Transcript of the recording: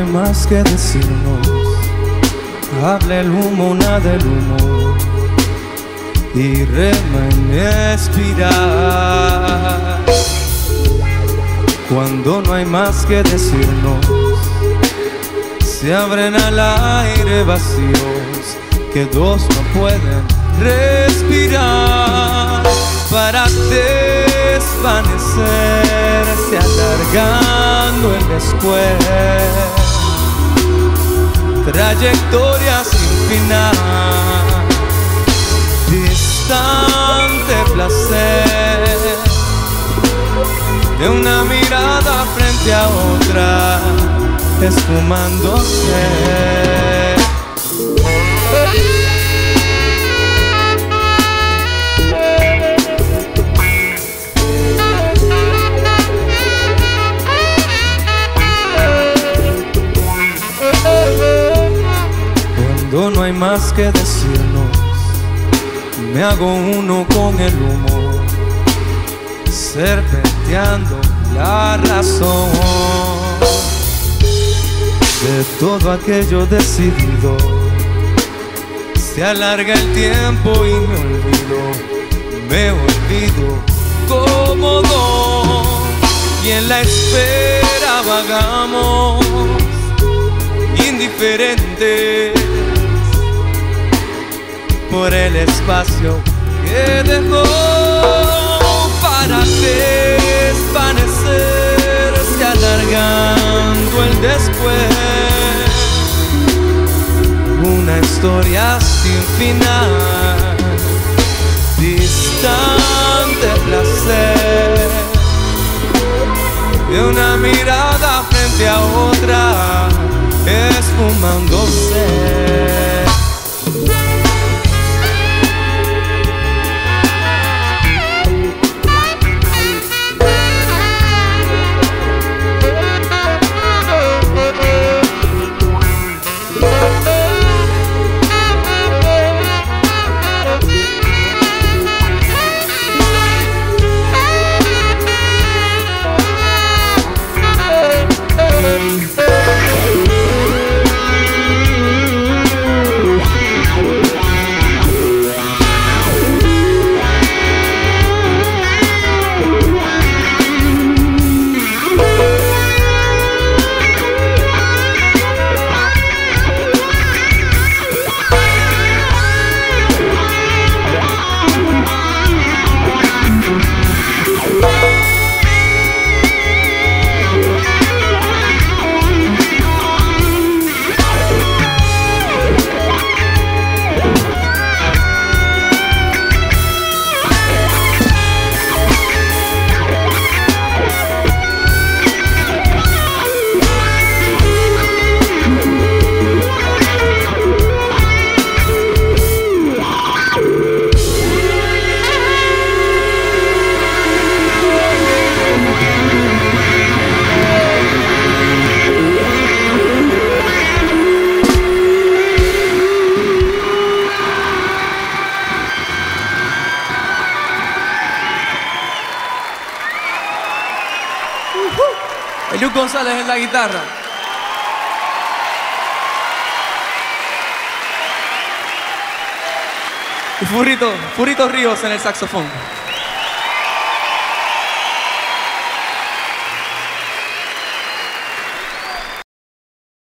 más que decirnos. Habla el humo, nada el humo, y respirar. Cuando no hay más que decirnos, se abren al aire vacíos que dos no pueden respirar. Para desvanecerse, alargando el después, trayectoria sin final, distante placer de una mirada frente a otra, esfumándose. Cuando no hay más que decirnos, me hago uno con el humo, serpenteando la razón de todo aquello decidido. Se alarga el tiempo y me olvido como dos, y en la espera vagamos indiferentes por el espacio que dejó para desvanecerse, alargando el después, una historia sin final, distante placer de una mirada frente a otra, esfumándose. Eliud González en la guitarra. Y Furrito Ríos en el saxofón.